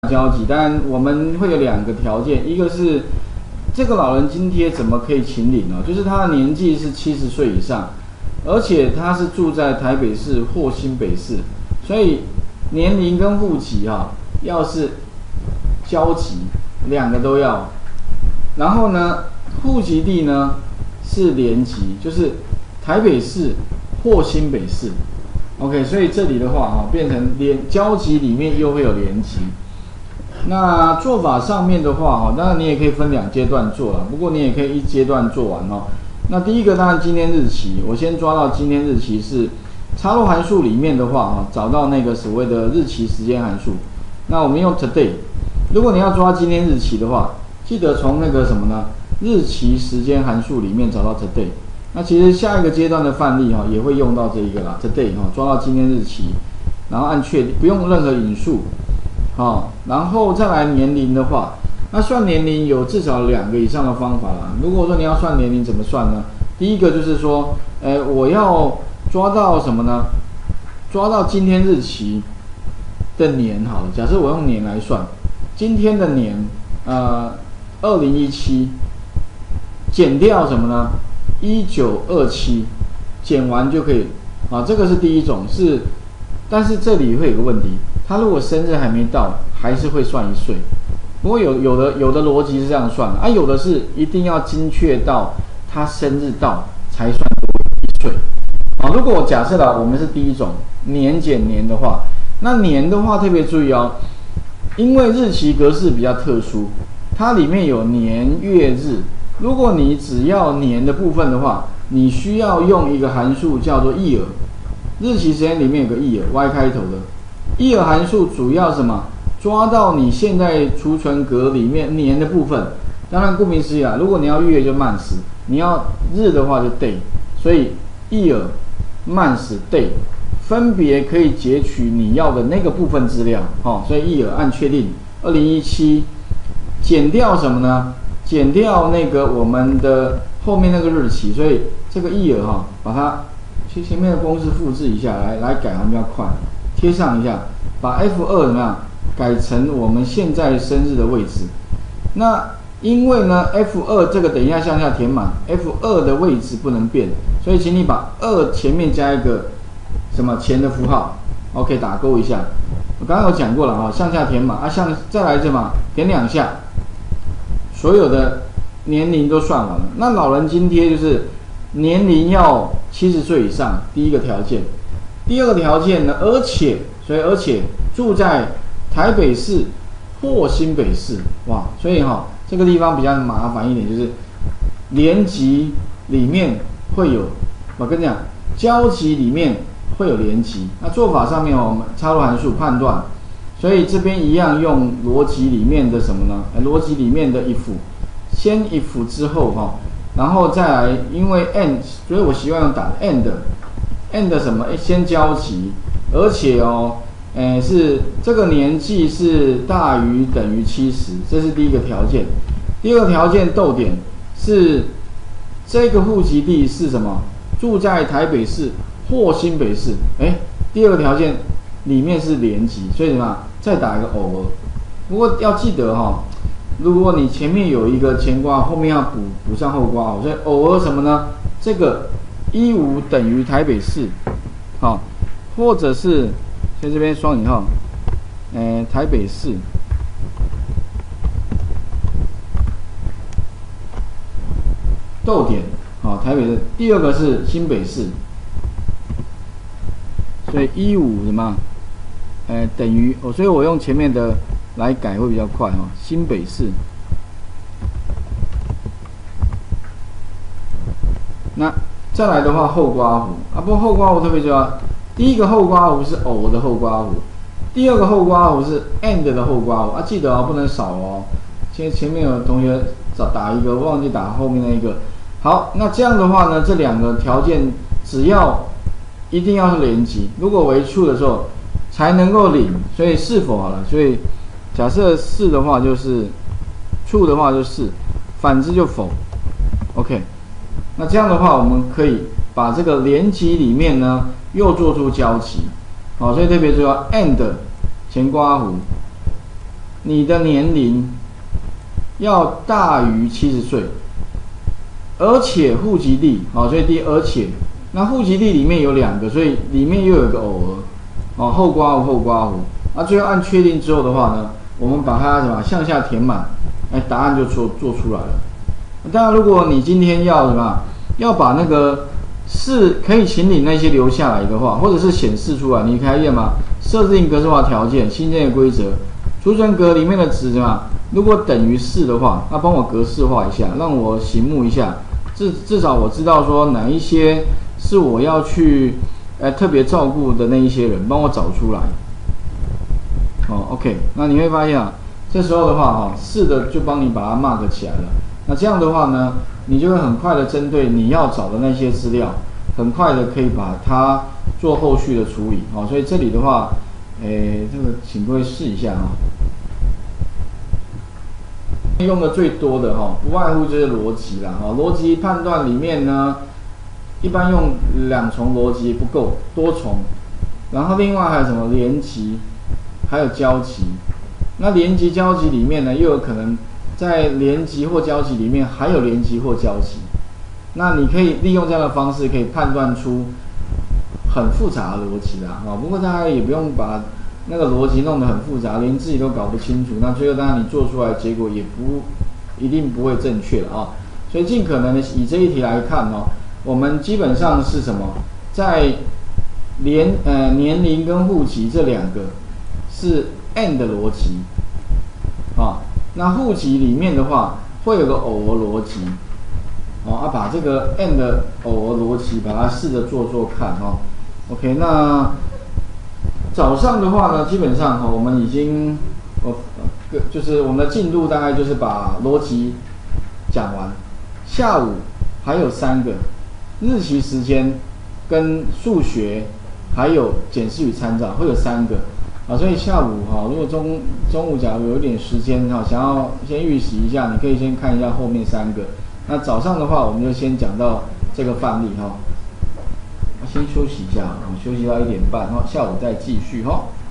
交集，当然我们会有2个条件，一个是这个老人津贴怎么可以请领呢？就是他的年纪是70岁以上，而且他是住在台北市或新北市，所以年龄跟户籍要是交集，2个都要。然后呢，户籍地呢是连籍，就是台北市或新北市。OK， 所以这里的话变成交集里面又会有连籍。那做法上面的话当然你也可以分2阶段做了，不过你也可以1阶段做完那第一个当然今天日期，我先抓到今天日期是插入函数里面的话找到那个所谓的日期时间函数。那我们用 today， 如果你要抓今天日期的话，记得从那个什么呢？日期时间函数里面找到 today。那其实下一个阶段的范例也会用到这一个啦 ，today 抓到今天日期，然后按确定，不用任何引数。然后再来年龄的话，那算年龄有至少2个以上的方法啦。如果说你要算年龄怎么算呢？第一个就是说，我要抓到什么呢？抓到今天日期的年好了。假设我用年来算，今天的年，2017减掉什么呢？1927减完就可以这个是第一种是，但是这里会有个问题。他如果生日还没到，还是会算1岁。不过有的逻辑是这样算的有的是一定要精确到他生日到才算1岁。如果假设我们是第一种年减年的话，那年的话特别注意因为日期格式比较特殊，它里面有年月日。如果你只要年的部分的话，你需要用一个函数叫做 year。日期时间里面有个 year，y 开头的。year 函数主要什么？抓到你现在储存格里面年的部分。当然顾名思义如果你要月就 months， 你要日的话就 day。所以 year、months、day 分别可以截取你要的那个部分资料。所以 year 按确定，2017减掉什么呢？减掉那个我们的后面那个日期。所以这个 year 把它前面的公式复制一下来改比较快。贴上一下，把 F2 怎么样改成我们现在生日的位置。那因为呢 F2 这个等一下向下填满， F2 的位置不能变，所以请你把2前面加一个什么前的符号 ，OK 打勾一下。我刚刚有讲过了向下填满再来什么填2下，所有的年龄都算完了。那老人津贴就是年龄要70岁以上，第一个条件。第二个条件呢，而且住在台北市或新北市，所以这个地方比较麻烦一点，就是连籍里面会有，我跟你讲，交集里面会有连籍。那做法上面我们插入函数判断，所以这边一样用逻辑里面的什么呢？逻辑里面的 if， 先 if 之后然后再来，因为 and， 所以我习惯用打 and 什么？先交集，而且是这个年纪是大于等于70，这是第一个条件。第二个条件逗点是这个户籍地是什么？住在台北市或新北市。第二个条件里面是连籍，所以什么？再打一个偶尔。不过要记得如果你前面有一个前括号，后面要补上后括号，所以偶尔什么呢？这个15等于台北市，或者是在这边双引号，台北市逗点，台北市。第二个是新北市，所以15什么？等于所以我用前面的来改会比较快新北市。那再来的话后括弧不过后括弧特别重要。第一个后括弧是偶的后括弧，第二个后括弧是 and 的后括弧记得不能少前面有同学打一个忘记打后面那一个。好，那这样的话呢，这2个条件只要一定要是连籍，如果为 true 的时候才能够领，所以是否好了。所以假设是的话就是 true 的话就是反之就否。OK， 那这样的话我们可以把这个连籍里面呢又做出交集。所以特别重要 and 前括弧你的年龄要大于70岁，而且户籍地，好，所以而且，那户籍地里面有2个，所以里面又有一个偶额，哦，后刮弧后刮弧，那最后按确定之后的话呢，我们把它什么向下填满，答案就做出来了。当然，如果你今天要什么，要把那个是可以请领那些留下来的话，或者是显示出来，你开页嘛，设定格式化条件，新建的规则，储存格里面的值嘛，如果等于4的话，那帮我格式化一下，让我醒目一下，至少我知道说哪一些是我要去特别照顾的那一些人，帮我找出来。OK， 那你会发现啊，这时候的话4的就帮你把它 mark 起来了。那这样的话呢，你就会很快的针对你要找的那些资料，很快的可以把它做后续的处理。所以这里的话，这个请各位试一下用的最多的不外乎就是逻辑啦。逻辑判断里面呢，一般用2重逻辑不够，多重。然后另外还有什么连集，还有交集。那连集交集里面呢，又有可能在连集或交集里面还有连集或交集。那你可以利用这样的方式，可以判断出很复杂的逻辑啦。不过大家也不用把那个逻辑弄得很复杂，连自己都搞不清楚，那最后当然你做出来的结果也一定不会正确了所以尽可能的以这一题来看我们基本上是什么，在年龄跟户籍这2个是 AND 的逻辑那户籍里面的话会有个偶额逻辑把这个 AND 的偶额逻辑把它试着做看OK， 那早上的话呢，基本上我们已经就是我们的进度大概就是把逻辑讲完，下午还有3个日期时间跟数学还有检视与参照会有3个所以下午如果中午假如有一点时间想要先预习一下，你可以先看一下后面3个。那早上的话，我们就先讲到这个范例先休息一下，休息到1点半下午再继续